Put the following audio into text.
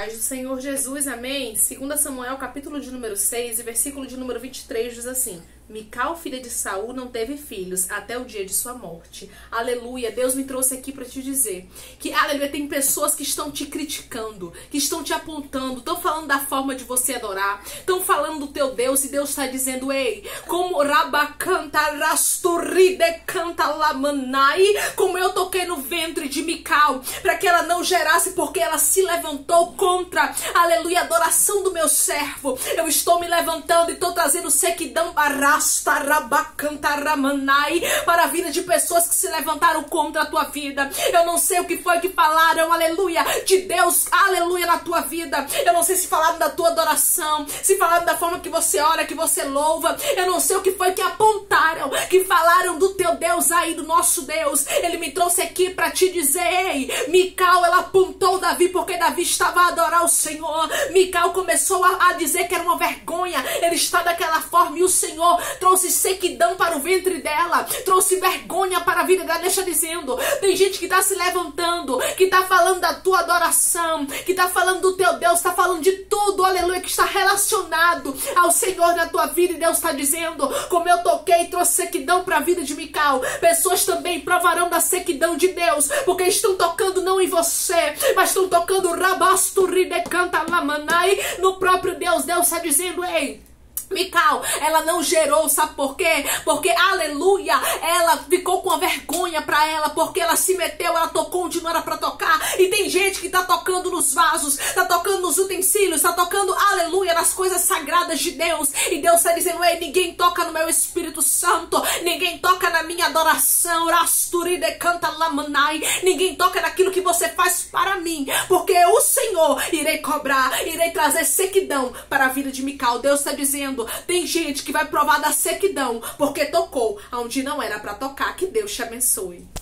paz do Senhor Jesus, amém? 2 Samuel, capítulo de número 6 e versículo de número 23 diz assim: Mical, filha de Saul, não teve filhos até o dia de sua morte. Aleluia. Deus me trouxe aqui para te dizer que, aleluia, tem pessoas que estão te criticando, que estão te apontando, estão falando da forma de você adorar, estão falando do teu Deus, e Deus está dizendo: ei, como Rabacanta Rasturide canta Lamanai, como eu toquei no ventre de Mical para que ela não gerasse, porque ela se levantou contra, aleluia, a adoração do meu servo. Eu estou me levantando e estou trazendo sequidão para a vida de pessoas que se levantaram contra a tua vida. Eu não sei o que foi que falaram, aleluia, de Deus, aleluia, na tua vida. Eu não sei se falaram da tua adoração, se falaram da forma que você ora, que você louva. Eu não sei o que foi que apontaram, que falaram do teu Deus aí, do nosso Deus. Ele me trouxe aqui para te dizer: ei, Mical, ela apontou Davi porque Davi estava a adorar o Senhor. Mical começou a dizer que era uma vergonha ele está daquela forma, e o Senhor trouxe sequidão para o ventre dela, trouxe vergonha para a vida dela. Deixa dizendo, tem gente que está se levantando, que está falando da tua adoração, que está falando do teu Deus, está falando de tudo, aleluia, que está relacionado ao Senhor na tua vida, e Deus está dizendo: como eu toquei, trouxe sequidão para a vida de Mical, pessoas também provarão da sequidão de Deus, porque estão tocando não em você, mas estão tocando Rabasturide canta Lamanai no próprio Deus. Deus está dizendo: ei, Mical, ela não gerou, sabe por quê? Porque, aleluia, ela ficou com a vergonha pra ela, porque ela se meteu, ela tocou onde não era pra tocar. E tem gente que tá tocando nos vasos, tá tocando nos utensílios, tá tocando, aleluia, nas coisas sagradas de Deus. E Deus tá dizendo: ei, ninguém toca no meu Espírito Santo, ninguém toca na minha adoração, Rasturide canta Lamanai, ninguém toca naquilo que você faz para mim, porque o Senhor irei cobrar, irei trazer sequidão para a vida de Mical. Deus tá dizendo: tem gente que vai provar da sequidão porque tocou onde não era para tocar. Que Deus te abençoe.